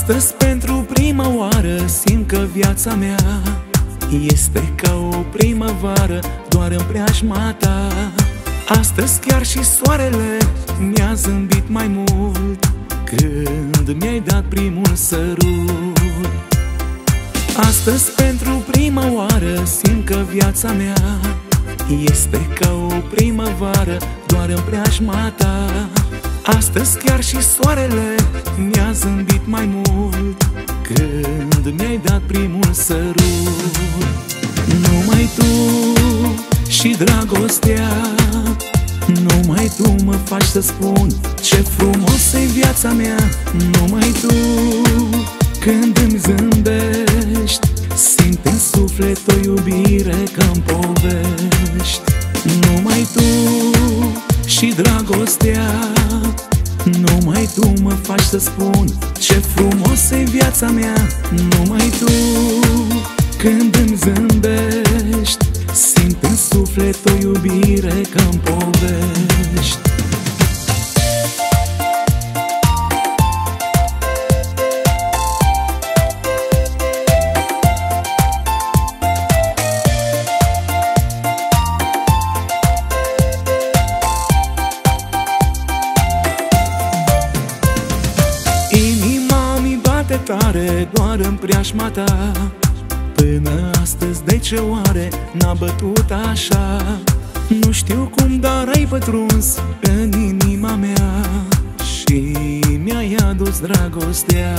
Astăzi pentru prima oară simt că viața mea este ca o primăvară doar în preajma ta. Astăzi chiar și soarele mi-a zâmbit mai mult când mi-ai dat primul sărut. Astăzi pentru prima oară simt că viața mea este ca o primăvară doar în preajma ta. Astăzi chiar și soarele mi-a zâmbit mai mult când mi-ai dat primul sărut. Numai tu și dragostea, numai tu mă faci să spun ce frumos e viața mea. Numai tu când îmi zâmbești, simt în suflet o iubire ca-n povești. Numai tu și dragostea, numai tu mă faci să spun ce frumos e viața mea. Numai tu când îmi zâmbești, simt în suflet o iubire ca-n povești. Inima mi bate tare doar în preajma ta. Până astăzi de ce oare n-a bătut așa? Nu știu cum, dar ai pătruns în inima mea și mi-ai adus dragostea.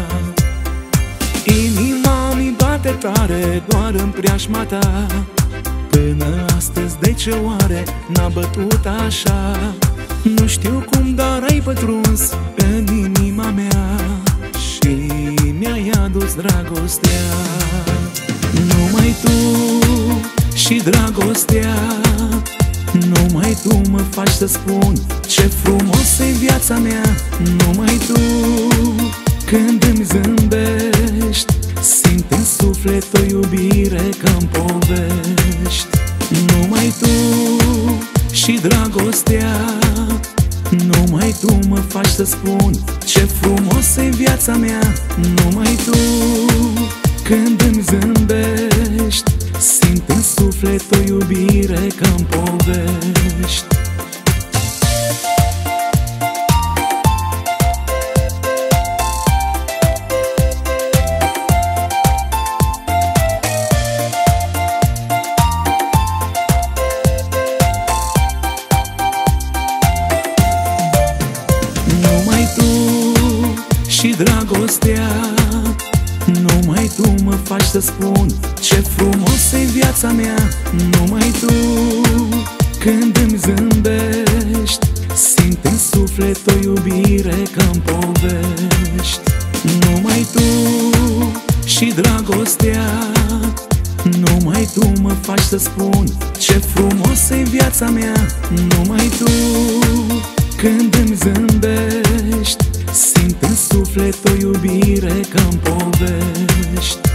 Inima mi bate tare doar în preajma ta. Până astăzi de ce oare n-a bătut așa? Nu știu cum, dar ai pătruns în inima mea și mi-ai adus dragostea. Numai tu și dragostea, numai tu mă faci să spun ce frumos e viața mea. Numai tu când îmi zâmbești, simt în suflet o iubire ca-n povești. Numai tu și dragostea, numai tu mă faci să spun ce frumos e viața mea. Numai tu când îmi zâmbești, simt în suflet o iubire ca-n povești. Numai tu și dragostea, numai tu mă faci să spun ce frumos e viața mea. Numai tu când îmi zâmbești, simt în suflet o iubire ca-n povești. Numai tu și dragostea, numai tu mă faci să spun ce frumos e viața mea. Numai tu când îmi zâmbești, simt în suflet o iubire ca-n povești.